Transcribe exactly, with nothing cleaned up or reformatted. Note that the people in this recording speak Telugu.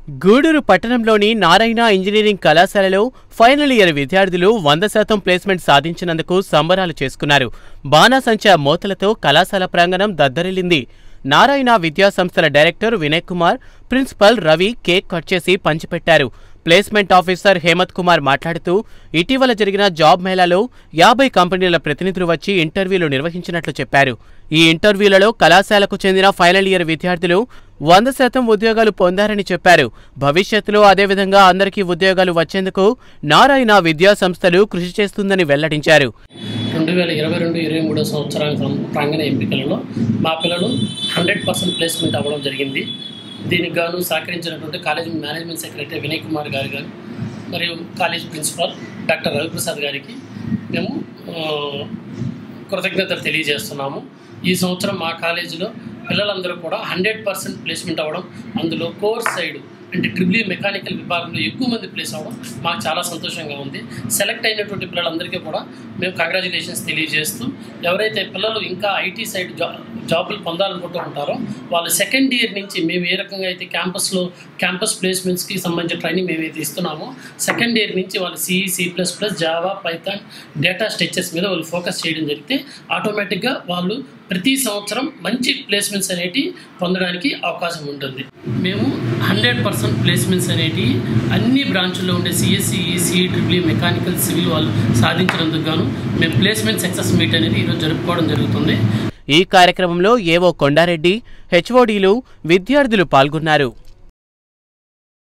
గూడూరు పట్టణంలోని నారాయణ ఇంజనీరింగ్ కళాశాలలో ఫైనల్ ఇయర్ విద్యార్థులు వంద శాతం ప్లేస్మెంట్ సాధించినందుకు సంబరాలు చేసుకున్నారు. బాణాసంచా మోతలతో కళాశాల ప్రాంగణం దద్దరిల్లింది. నారాయణ విద్యాసంస్థల director Vinay Kumar, principal Ravi cake cut చేసి పంచిపెట్టారు. ప్లేస్మెంట్ ఆఫీసర్ హేమత్ కుమార్ మాట్లాడుతూ, ఇటీవల జరిగిన జాబ్ మేళాలో యాభై కంపెనీల ప్రతినిధులు వచ్చి ఇంటర్వ్యూలు నిర్వహించినట్లు చెప్పారు. ఈ ఇంటర్వ్యూలలో కళాశాలకు చెందిన ఫైనల్ ఇయర్ విద్యార్థులు వంద శాతం ఉద్యోగాలు పొందారని చెప్పారు. భవిష్యత్తులో అదేవిధంగా అందరికీ ఉద్యోగాలు వచ్చేందుకు నారాయణ విద్యా సంస్థలు కృషి చేస్తుందని వెల్లడించారు. రెండు వేల ఇరవై రెండు ఇరవై మూడో సంవత్సరానికి ప్రాంగణ ఎంపికలలో మా పిల్లలు హండ్రెడ్ పర్సెంట్ ప్లేస్మెంట్ అవ్వడం జరిగింది. దీనికి గాను సహకరించినటువంటి college management secretary Vinay Kumar గారు గారు మరియు కాలేజ్ ప్రిన్సిపాల్ డాక్టర్ రవిప్రసాద్ గారికి మేము కృతజ్ఞతలు తెలియజేస్తున్నాము. ఈ సంవత్సరం మా కాలేజీలో పిల్లలందరూ కూడా హండ్రెడ్ పర్సెంట్ ప్లేస్మెంట్ అవ్వడం, అందులో కోర్స్ సైడ్ అంటే ట్రిపుల్ మెకానికల్ విభాగంలో ఎక్కువ మంది ప్లేస్ అవ్వడం మాకు చాలా సంతోషంగా ఉంది. సెలెక్ట్ అయినటువంటి పిల్లలందరికీ కూడా మేము కంగ్రాచులేషన్స్ తెలియజేస్తూ, ఎవరైతే పిల్లలు ఇంకా ఐటీ సైడ్ జా జాబులు పొందాలనుకుంటూ ఉంటారో వాళ్ళు సెకండ్ ఇయర్ నుంచి మేము ఏ రకంగా అయితే క్యాంపస్లో క్యాంపస్ ప్లేస్మెంట్స్కి సంబంధించిన ట్రైనింగ్ మేమైతే ఇస్తున్నామో సెకండ్ ఇయర్ నుంచి వాళ్ళు CE, C plus plus, Java, Python, data structures మీద వాళ్ళు ఫోకస్ చేయడం జరిగితే ఆటోమేటిక్గా వాళ్ళు ప్రతి సంవత్సరం మంచి ప్లేస్మెంట్స్ అనేటివి పొందడానికి అవకాశం ఉంటుంది. మేము హండ్రెడ్ పర్సెంట్ ప్లేస్మెంట్స్ అనేటివి అన్ని బ్రాంచుల్లో ఉండే CSC, CE, triple mechanical, civil వాళ్ళు సాధించినందుకు గాను మేము ప్లేస్మెంట్ సక్సెస్ మీట్ అనేది ఈరోజు జరుపుకోవడం జరుగుతుంది. ఈ కార్యక్రమంలో ఏవో కొండారెడ్డి, హెచ్ఓడీలు, విద్యార్థులు పాల్గొన్నారు.